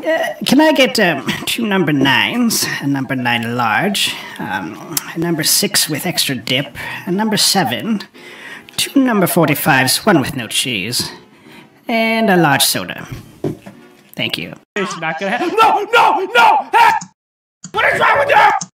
Can I get two number 9s, a number 9 large, a number 6 with extra dip, a number 7, two number 45s, one with no cheese, and a large soda. Thank you. It's not gonna happen. No! Hey! What is wrong with you?